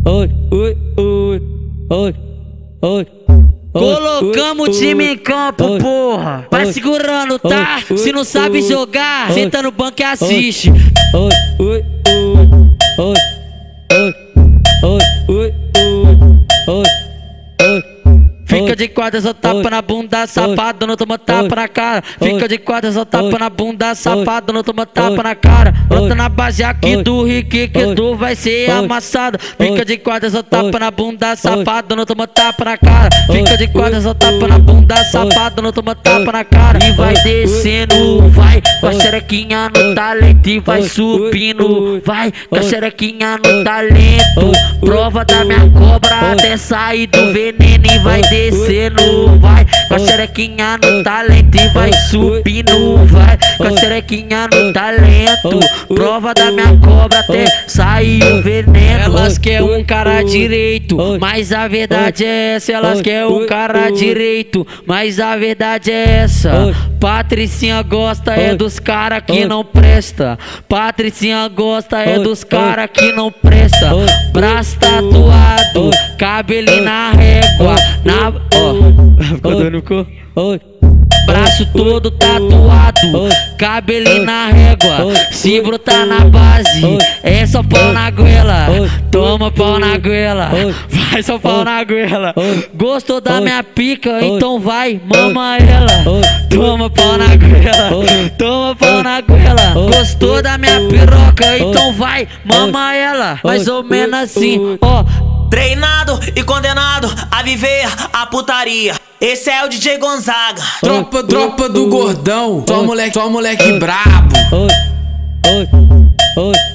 oi, oi, oi, oi, oi. Colocamos o time em campo, porra. Vai segurando, tá? Se não sabe jogar, senta no banco e assiste. Oi, oi, oi, oi, oi, oi, oi, oi, oi. Fica de quadra, só tapa na bunda, safado, não toma tapa na cara. Fica de quadra, só tapa na bunda, safado, não toma tapa na cara. Bota na base aqui do Rick que tu vai ser amassado. Fica de quadra, só tapa na bunda, safado, não toma tapa na cara. Fica de quadra, só tapa na bunda, safado, não toma tapa na cara. E vai descendo, vai com a xerequinha no talento e vai subindo, vai com a xerequinha no talento. Prova da minha cobra até sair do veneno e vai descendo, vai com a xerequinha no talento e vai subindo, vai com a xerequinha no talento. Prova da minha cobra até sair o veneno. Elas querem um cara direito, mas a verdade é essa. Elas querem um cara direito, mas a verdade é essa. Patricinha gosta é dos cara que não presta. Patricinha gosta é dos cara que não presta. Braço tatuado, cabelinho na régua, na ficou dando ficou? Braço todo tatuado, cabelinho na régua, se brotar na base, é só pau na goela. Toma pau na goela, vai só pau na goela. Gostou da minha pica? Então vai, mama ela. Toma pau na goela, toma pau na goela. Gostou da minha piroca? Então vai, mama ela. Mais ou menos assim, ó. Treinado e condenado a viver a putaria. Esse é o DJ Gonzaga. Tropa do gordão. Só moleque brabo. Oi, oi, oi.